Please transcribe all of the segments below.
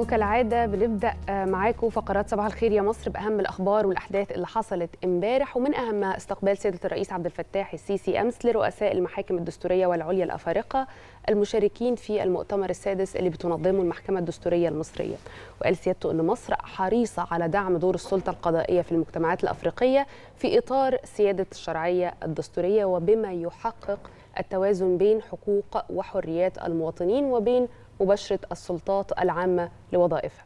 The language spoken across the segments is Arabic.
وكالعادة بنبدأ معاكم فقرات صباح الخير يا مصر بأهم الأخبار والأحداث اللي حصلت امبارح، ومن أهمها استقبال سيادة الرئيس عبد الفتاح السيسي أمس لرؤساء المحاكم الدستورية والعليا الأفارقة المشاركين في المؤتمر السادس اللي بتنظمه المحكمة الدستورية المصرية. وقال سيادته أن مصر حريصة على دعم دور السلطة القضائية في المجتمعات الأفريقية في إطار سيادة الشرعية الدستورية، وبما يحقق التوازن بين حقوق وحريات المواطنين وبين مباشرة السلطات العامة لوظائفها.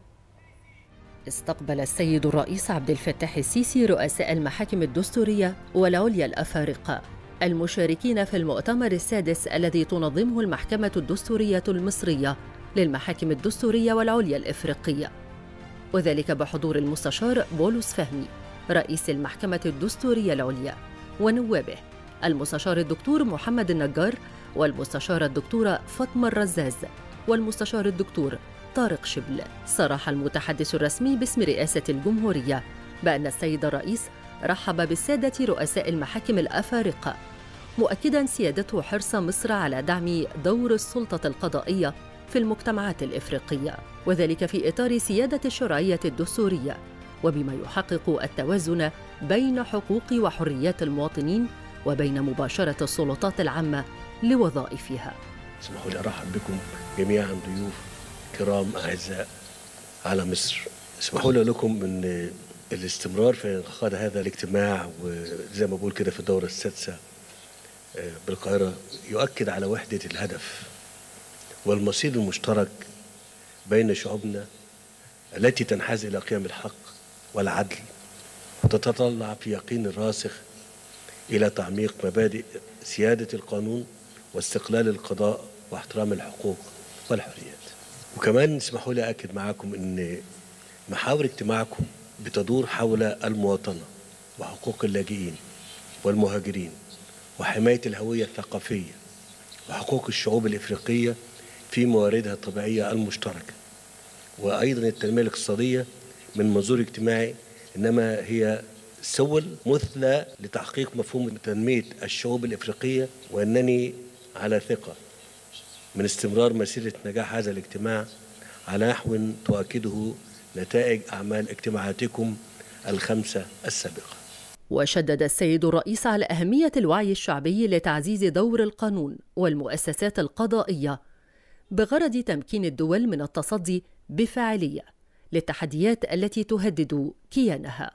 استقبل السيد الرئيس عبد الفتاح السيسي رؤساء المحاكم الدستورية والعليا الأفارقة المشاركين في المؤتمر السادس الذي تنظمه المحكمة الدستورية المصرية للمحاكم الدستورية والعليا الإفريقية، وذلك بحضور المستشار بولس فهمي رئيس المحكمة الدستورية العليا ونوابه المستشار الدكتور محمد النجار والمستشارة الدكتورة فاطمة الرزاز والمستشار الدكتور طارق شبل. صرح المتحدث الرسمي باسم رئاسة الجمهورية بأن السيد الرئيس رحب بالسادة رؤساء المحاكم الأفارقة، مؤكداً سيادته حرص مصر على دعم دور السلطة القضائية في المجتمعات الإفريقية، وذلك في إطار سيادة الشرعية الدستورية وبما يحقق التوازن بين حقوق وحريات المواطنين وبين مباشرة السلطات العامة لوظائفها. اسمحوا لي أرحب بكم جميعا ضيوف كرام أعزاء على مصر. اسمحوا لي لكم أن الاستمرار في انعقاد هذا الاجتماع وزي ما بقول كده في الدورة السادسة بالقاهرة يؤكد على وحدة الهدف والمصير المشترك بين شعوبنا التي تنحاز إلى قيم الحق والعدل وتتطلع في يقين راسخ إلى تعميق مبادئ سيادة القانون واستقلال القضاء واحترام الحقوق والحريات. وكمان اسمحوا لي أكد معكم أن محاور اجتماعكم بتدور حول المواطنة وحقوق اللاجئين والمهاجرين وحماية الهوية الثقافية وحقوق الشعوب الإفريقية في مواردها الطبيعية المشتركة، وأيضا التنمية الاقتصادية من منظور اجتماعي، إنما هي سبل مثلى لتحقيق مفهوم تنمية الشعوب الإفريقية، وأنني على ثقة من استمرار مسيرة نجاح هذا الاجتماع على نحو تؤكده نتائج أعمال اجتماعاتكم الخمسة السابقة. وشدد السيد الرئيس على أهمية الوعي الشعبي لتعزيز دور القانون والمؤسسات القضائية بغرض تمكين الدول من التصدي بفاعلية للتحديات التي تهدد كيانها،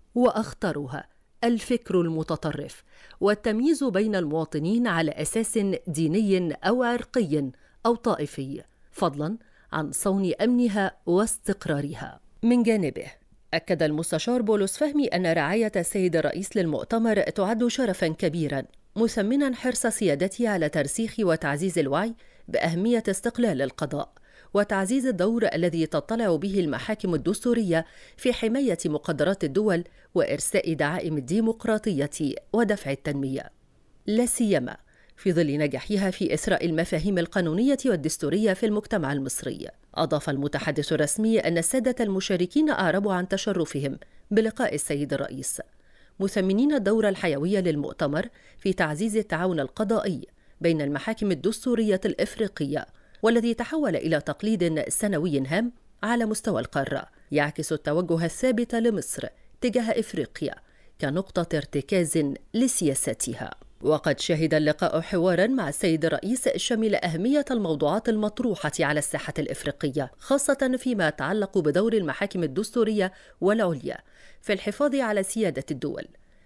وأخطرها الفكر المتطرف والتمييز بين المواطنين على أساس ديني أو عرقي أو طائفي، فضلاً عن صون أمنها واستقرارها. من جانبه أكد المستشار بولس فهمي أن رعاية السيد الرئيس للمؤتمر تعد شرفاً كبيراً، مثمناً حرص سيادته على ترسيخ وتعزيز الوعي بأهمية استقلال القضاء وتعزيز الدور الذي تطلع به المحاكم الدستورية في حماية مقدرات الدول وإرساء دعائم الديمقراطية ودفع التنمية، لا سيما في ظل نجاحها في إثراء المفاهيم القانونية والدستورية في المجتمع المصري. أضاف المتحدث الرسمي أن السادة المشاركين أعربوا عن تشرفهم بلقاء السيد الرئيس، مثمنين الدور الحيوي للمؤتمر في تعزيز التعاون القضائي بين المحاكم الدستورية الإفريقية، والذي تحول إلى تقليد سنوي هام على مستوى القارة يعكس التوجه الثابت لمصر تجاه إفريقيا كنقطة ارتكاز لسياساتها. وقد شهد اللقاء حواراً مع السيد الرئيس شمل أهمية الموضوعات المطروحة على الساحة الإفريقية، خاصة فيما يتعلق بدور المحاكم الدستورية والعليا في الحفاظ على سيادة الدول.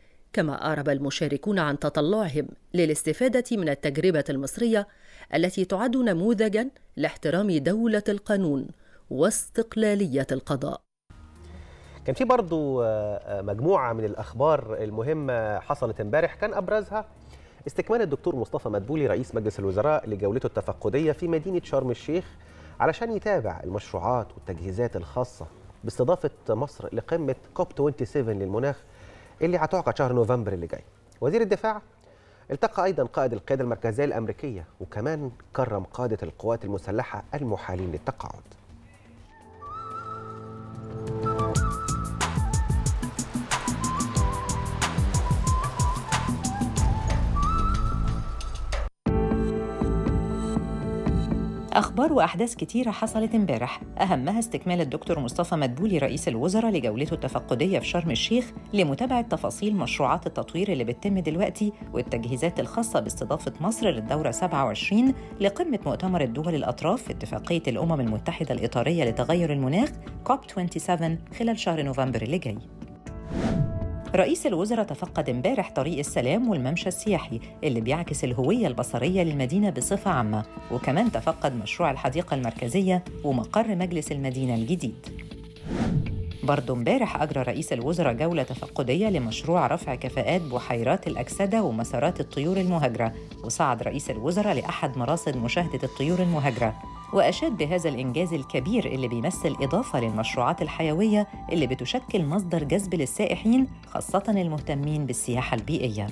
كما أعرب المشاركون عن تطلعهم للاستفادة من التجربة المصرية التي تعد نموذجاً لاحترام دولة القانون واستقلالية القضاء. كان في برضو مجموعة من الأخبار المهمة حصلت امبارح، كان أبرزها استكمال الدكتور مصطفى مدبولي رئيس مجلس الوزراء لجولته التفقدية في مدينة شرم الشيخ علشان يتابع المشروعات والتجهيزات الخاصة باستضافة مصر لقمة كوب 27 للمناخ اللي هتعقد شهر نوفمبر اللي جاي. وزير الدفاع التقى أيضا قائد القيادة المركزية الأمريكية، وكمان كرم قادة القوات المسلحة المحالين للتقاعد. أخبار أخبار وأحداث كتيرة حصلت امبارح، أهمها استكمال الدكتور مصطفى مدبولي رئيس الوزراء لجولته التفقدية في شرم الشيخ لمتابعة تفاصيل مشروعات التطوير اللي بتتم دلوقتي والتجهيزات الخاصة باستضافة مصر للدورة 27 لقمة مؤتمر الدول الأطراف في اتفاقية الأمم المتحدة الإطارية لتغير المناخ COP27 خلال شهر نوفمبر اللي جاي. رئيس الوزراء تفقد امبارح طريق السلام والممشى السياحي اللي بيعكس الهوية البصرية للمدينة بصفة عامة، وكمان تفقد مشروع الحديقة المركزية ومقر مجلس المدينة الجديد. برضه امبارح أجرى رئيس الوزراء جولة تفقدية لمشروع رفع كفاءات بحيرات الأكسدة ومسارات الطيور المهاجرة، وصعد رئيس الوزراء لأحد مراصد مشاهدة الطيور المهاجرة، وأشاد بهذا الإنجاز الكبير اللي بيمثل إضافة للمشروعات الحيوية اللي بتشكل مصدر جذب للسائحين خاصة المهتمين بالسياحة البيئية.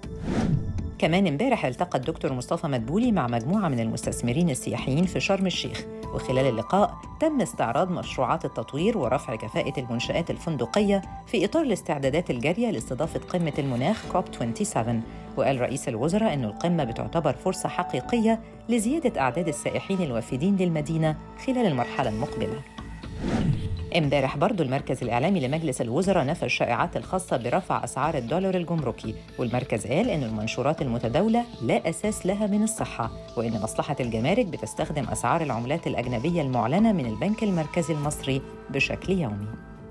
كمان امبارح التقى الدكتور مصطفى مدبولي مع مجموعة من المستثمرين السياحيين في شرم الشيخ، وخلال اللقاء تم استعراض مشروعات التطوير ورفع كفاءة المنشآت الفندقية في إطار الاستعدادات الجارية لاستضافة قمة المناخ COP27. وقال رئيس الوزراء أن القمة بتعتبر فرصة حقيقية لزيادة أعداد السائحين الوافدين للمدينة خلال المرحلة المقبلة. امبارح برضو المركز الإعلامي لمجلس الوزراء نفى الشائعات الخاصة برفع أسعار الدولار الجمركي، والمركز قال أن المنشورات المتداولة لا أساس لها من الصحة، وأن مصلحة الجمارك بتستخدم أسعار العملات الأجنبية المعلنة من البنك المركزي المصري بشكل يومي.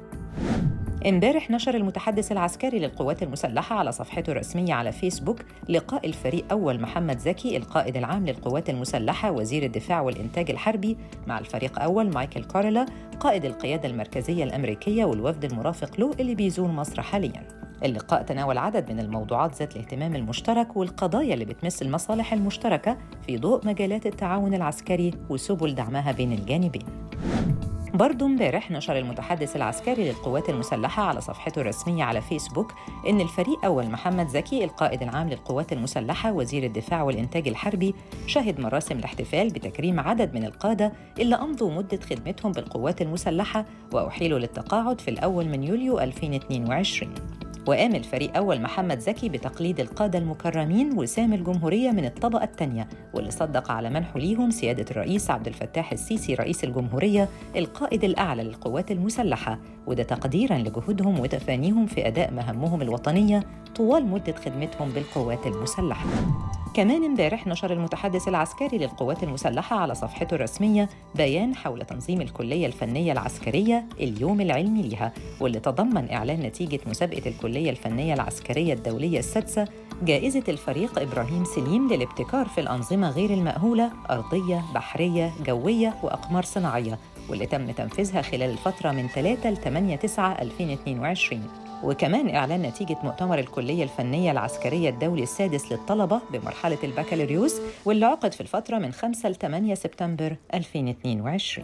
امبارح نشر المتحدث العسكري للقوات المسلحة على صفحته الرسمية على فيسبوك لقاء الفريق أول محمد زكي القائد العام للقوات المسلحة وزير الدفاع والإنتاج الحربي مع الفريق أول مايكل كاريلا قائد القيادة المركزية الأمريكية والوفد المرافق له اللي بيزور مصر حالياً. اللقاء تناول عدد من الموضوعات ذات الاهتمام المشترك والقضايا اللي بتمس المصالح المشتركة في ضوء مجالات التعاون العسكري وسبل دعمها بين الجانبين. برضو امبارح نشر المتحدث العسكري للقوات المسلحة على صفحته الرسمية على فيسبوك إن الفريق أول محمد زكي القائد العام للقوات المسلحة وزير الدفاع والإنتاج الحربي شهد مراسم الاحتفال بتكريم عدد من القادة اللي أمضوا مدة خدمتهم بالقوات المسلحة وأحيلوا للتقاعد في الأول من يوليو 2022. وقام الفريق أول محمد زكي بتقليد القادة المكرمين وسام الجمهورية من الطبقة الثانية واللي صدق على منحه ليهم سيادة الرئيس عبد الفتاح السيسي رئيس الجمهورية القائد الأعلى للقوات المسلحة، وده تقديراً لجهودهم وتفانيهم في أداء مهامهم الوطنية طوال مدة خدمتهم بالقوات المسلحة. كمان امبارح نشر المتحدث العسكري للقوات المسلحة على صفحته الرسمية بيان حول تنظيم الكلية الفنية العسكرية اليوم العلمي لها، واللي تضمن إعلان نتيجة مسابقة الكلية الفنية العسكرية الدولية السادسة جائزة الفريق إبراهيم سليم للابتكار في الأنظمة غير المأهولة أرضية، بحرية، جوية وأقمار صناعية، واللي تم تنفيذها خلال الفترة من 3 ل 8/9/2022. وكمان إعلان نتيجة مؤتمر الكلية الفنية العسكرية الدولي السادس للطلبة بمرحلة البكالوريوس واللي عقد في الفترة من 5 ل 8 سبتمبر 2022.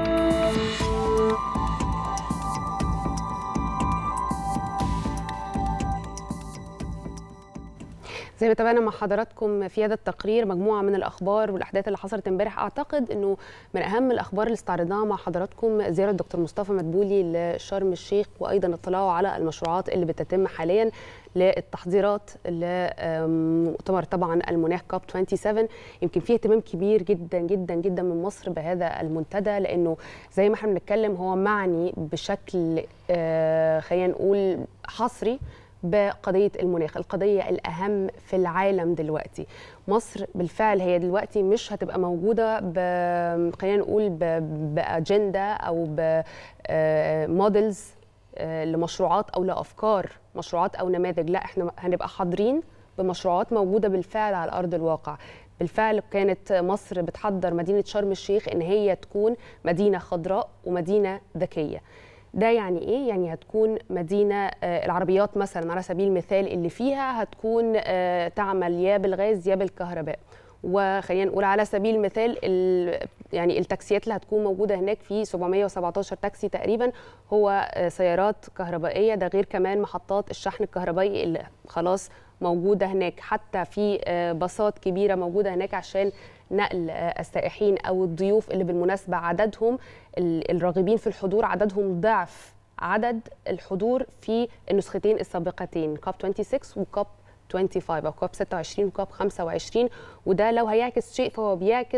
زي ما تابعنا مع حضراتكم في هذا التقرير مجموعه من الاخبار والاحداث اللي حصلت امبارح. اعتقد انه من اهم الاخبار اللي استعرضناها مع حضراتكم زياره الدكتور مصطفى مدبولي لشرم الشيخ، وايضا اطلاعه على المشروعات اللي بتتم حاليا للتحضيرات لمؤتمر طبعا المناخ COP27. يمكن فيه اهتمام كبير جدا جدا جدا من مصر بهذا المنتدى، لانه زي ما احنا بنتكلم هو معني بشكل خلينا نقول حصري بقضية المناخ، القضية الأهم في العالم دلوقتي. مصر بالفعل هي دلوقتي مش هتبقى موجودة خلينا نقول بأجندة أو بمودلز لمشروعات أو لأفكار مشروعات أو نماذج، لا احنا هنبقى حاضرين بمشروعات موجودة بالفعل على أرض الواقع. بالفعل كانت مصر بتحضر مدينة شرم الشيخ إن هي تكون مدينة خضراء ومدينة ذكية. ده يعني ايه؟ يعني هتكون مدينه العربيات مثلا على سبيل المثال اللي فيها هتكون تعمل يا بالغاز يا بالكهرباء، وخلينا نقول على سبيل المثال يعني التاكسيات اللي هتكون موجوده هناك في 717 تاكسي تقريبا هو سيارات كهربائيه، ده غير كمان محطات الشحن الكهربائي اللي خلاص موجوده هناك، حتى في باصات كبيره موجوده هناك عشان نقل السائحين او الضيوف اللي بالمناسبه عددهم الراغبين في الحضور عددهم ضعف عدد الحضور في النسختين السابقتين COP26 وCOP 25 او COP 26 وCOP 25. وده لو هيعكس شيء فهو بيعكس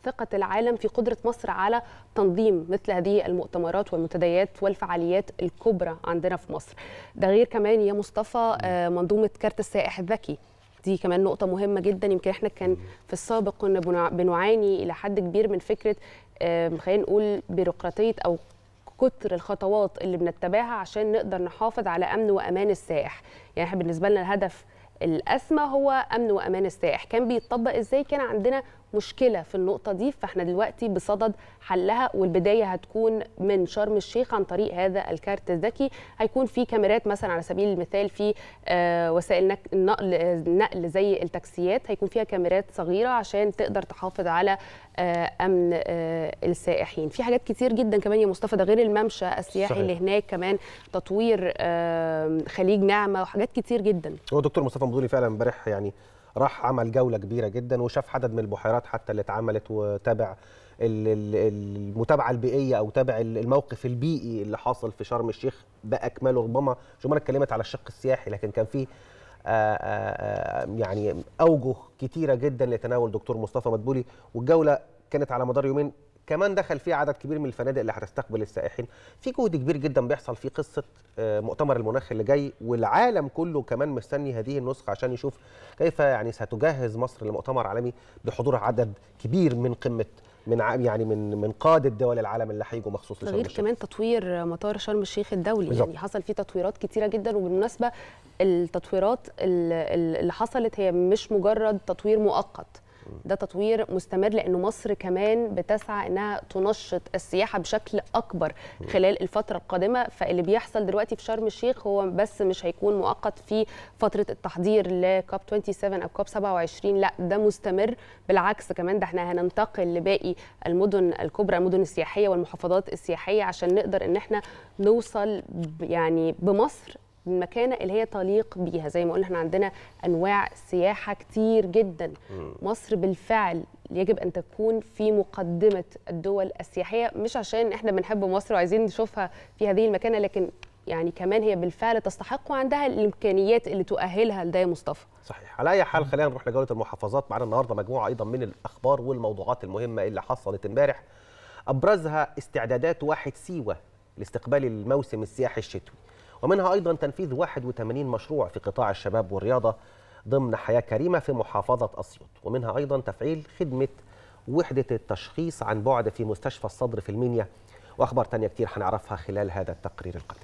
ثقة العالم في قدرة مصر على تنظيم مثل هذه المؤتمرات والمنتديات والفعاليات الكبرى عندنا في مصر. ده غير كمان يا مصطفى منظومة كارت السائح الذكي، دي كمان نقطة مهمة جدا. يمكن احنا كان في السابق كنا بنعاني إلى حد كبير من فكرة خلينا نقول بيروقراطية أو كتر الخطوات اللي بنتبعها عشان نقدر نحافظ على أمن وأمان السائح. يعني احنا بالنسبة لنا الهدف الأسمى هو أمن وأمان السائح. كان بيتطبق إزاي؟ كان عندنا مشكلة في النقطة دي، فاحنا دلوقتي بصدد حلها، والبداية هتكون من شرم الشيخ عن طريق هذا الكارت الذكي. هيكون في كاميرات مثلا على سبيل المثال في وسائل النقل زي التاكسيات، هيكون فيها كاميرات صغيرة عشان تقدر تحافظ على أمن السائحين. في حاجات كتير جدا كمان يا مصطفى، ده غير الممشى السياحي اللي هناك، كمان تطوير خليج نعمة وحاجات كتير جدا. هو دكتور مصطفى مدبولي فعلا امبارح يعني راح عمل جولة كبيرة جدا وشاف عدد من البحيرات حتى اللي اتعملت، وتابع المتابعة البيئية أو تابع الموقف البيئي اللي حاصل في شرم الشيخ بأكمله. ربما شو اتكلمت على الشق السياحي، لكن كان في يعني أوجه كتيرة جدا لتناول دكتور مصطفى مدبولي، والجولة كانت على مدار يومين. كمان دخل فيه عدد كبير من الفنادق اللي هتستقبل السائحين. في جهد كبير جدا بيحصل في قصه مؤتمر المناخ اللي جاي، والعالم كله كمان مستني هذه النسخه عشان يشوف كيف يعني ستجهز مصر لمؤتمر عالمي بحضور عدد كبير من قمه من قاده دول العالم اللي هيجوا مخصوص لشرم الشيخ. غير كمان تطوير مطار شرم الشيخ الدولي بالزبط. يعني حصل فيه تطويرات كتيره جدا، وبالمناسبه التطويرات اللي حصلت هي مش مجرد تطوير مؤقت، ده تطوير مستمر، لأنه مصر كمان بتسعى أنها تنشط السياحة بشكل أكبر خلال الفترة القادمة. فاللي بيحصل دلوقتي في شرم الشيخ هو بس مش هيكون مؤقت في فترة التحضير لكوب 27 أو كوب 27، لا ده مستمر. بالعكس كمان ده احنا هننتقل لباقي المدن الكبرى، المدن السياحية والمحافظات السياحية، عشان نقدر أن احنا نوصل يعني بمصر المكانة اللي هي تليق بيها. زي ما قلنا احنا عندنا انواع سياحه كتير جدا. مصر بالفعل يجب ان تكون في مقدمه الدول السياحيه، مش عشان احنا بنحب مصر وعايزين نشوفها في هذه المكانه، لكن يعني كمان هي بالفعل تستحق وعندها الامكانيات اللي تؤهلها لده يا مصطفى. صحيح. على اي حال خلينا نروح لجوله المحافظات. معانا النهارده مجموعه ايضا من الاخبار والموضوعات المهمه اللي حصلت امبارح، ابرزها استعدادات واحد سيوه لاستقبال الموسم السياحي الشتوي، ومنها أيضا تنفيذ 81 مشروع في قطاع الشباب والرياضة ضمن حياة كريمة في محافظة أسيوط، ومنها أيضا تفعيل خدمة وحدة التشخيص عن بعد في مستشفى الصدر في المنيا، وأخبار تانية كتير هنعرفها خلال هذا التقرير القادم.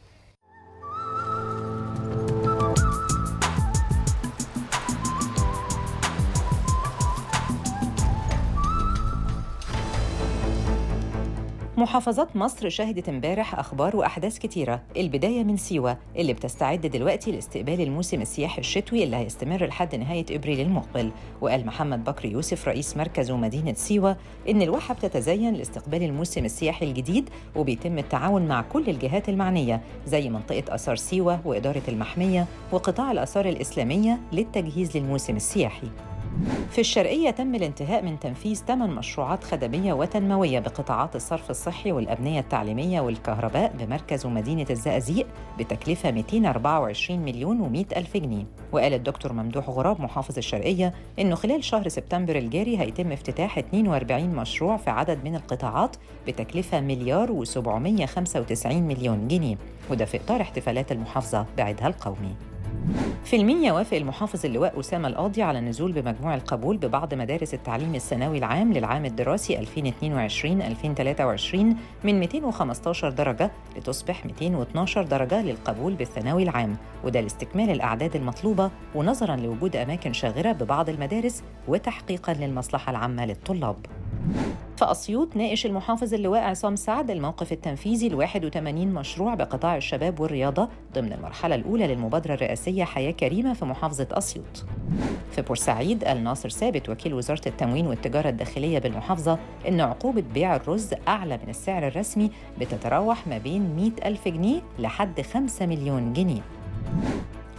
محافظات مصر شهدت امبارح أخبار وأحداث كتيرة. البداية من سيوة اللي بتستعد دلوقتي لاستقبال الموسم السياحي الشتوي اللي هيستمر لحد نهاية إبريل المقبل. وقال محمد بكر يوسف رئيس مركز ومدينة سيوة إن الواحة بتتزين لاستقبال الموسم السياحي الجديد، وبيتم التعاون مع كل الجهات المعنية زي منطقة آثار سيوة وإدارة المحمية وقطاع الآثار الإسلامية للتجهيز للموسم السياحي. في الشرقية تم الانتهاء من تنفيذ 8 مشروعات خدمية وتنموية بقطاعات الصرف الصحي والأبنية التعليمية والكهرباء بمركز ومدينة الزقازيق بتكلفة 224 مليون و100 ألف جنيه. وقال الدكتور ممدوح غراب محافظ الشرقية إنه خلال شهر سبتمبر الجاري هيتم افتتاح 42 مشروع في عدد من القطاعات بتكلفة 1,795 مليون جنيه، وده في إطار احتفالات المحافظة بعيدها القومي. في المنيا وافق المحافظ اللواء أسامة القاضي على النزول بمجموع القبول ببعض مدارس التعليم الثانوي العام للعام الدراسي 2022-2023 من 215 درجة لتصبح 212 درجة للقبول بالثانوي العام، وده لاستكمال الأعداد المطلوبة ونظراً لوجود أماكن شاغرة ببعض المدارس وتحقيقاً للمصلحة العامة للطلاب. في أسيوط ناقش المحافظ اللواء عصام سعد الموقف التنفيذي ل 81 مشروع بقطاع الشباب والرياضة ضمن المرحلة الأولى للمبادرة الرئاسية حياة كريمة في محافظة أسيوط. في بورسعيد قال ناصر ثابت وكيل وزارة التموين والتجارة الداخلية بالمحافظة إن عقوبة بيع الرز أعلى من السعر الرسمي بتتراوح ما بين 100 ألف جنيه لحد 5 مليون جنيه.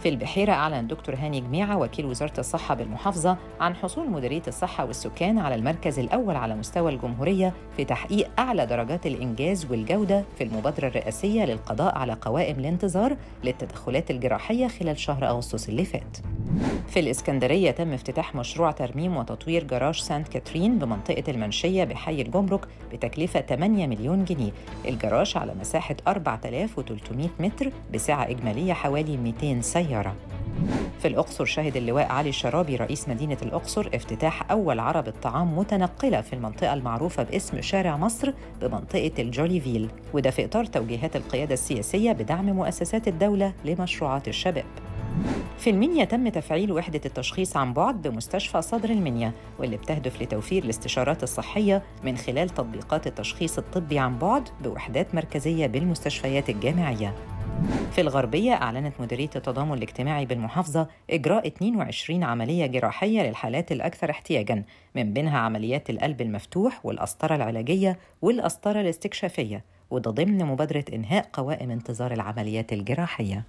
في البحيرة أعلن الدكتور هاني جميعة وكيل وزارة الصحة بالمحافظة عن حصول مديرية الصحة والسكان على المركز الأول على مستوى الجمهورية في تحقيق أعلى درجات الإنجاز والجودة في المبادرة الرئاسية للقضاء على قوائم الانتظار للتدخلات الجراحية خلال شهر أغسطس اللي فات. في الإسكندرية تم افتتاح مشروع ترميم وتطوير جراج سانت كاترين بمنطقة المنشية بحي الجمرك بتكلفة 8 مليون جنيه. الجراج على مساحة 4300 متر بسعة إجمالية حوالي 200 سيارة. في الأقصر شهد اللواء علي الشرابي رئيس مدينة الأقصر افتتاح أول عربة طعام متنقلة في المنطقة المعروفة باسم شارع مصر بمنطقة الجوليفيل، وده في إطار توجيهات القيادة السياسية بدعم مؤسسات الدولة لمشروعات الشباب. في المنيا تم تفعيل وحدة التشخيص عن بعد بمستشفى صدر المنيا، واللي بتهدف لتوفير الاستشارات الصحية من خلال تطبيقات التشخيص الطبي عن بعد بوحدات مركزية بالمستشفيات الجامعية. في الغربية أعلنت مديرية التضامن الاجتماعي بالمحافظة إجراء 22 عملية جراحية للحالات الأكثر احتياجاً، من بينها عمليات القلب المفتوح والقسطرة العلاجية والقسطرة الاستكشافية، وده ضمن مبادرة إنهاء قوائم انتظار العمليات الجراحية.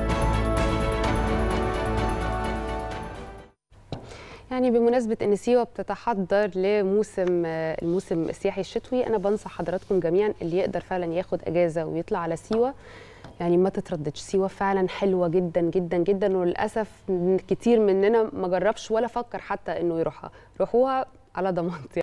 يعني بمناسبة إن سيوة بتتحضر لموسم الموسم السياحي الشتوي، أنا بنصح حضراتكم جميعا اللي يقدر فعلا ياخد أجازة ويطلع على سيوة، يعني ما تترددش. سيوة فعلا حلوة جدا جدا جدا، وللأسف كتير مننا ما جربش ولا فكر حتى إنه يروحها. روحوها على ضمانتي.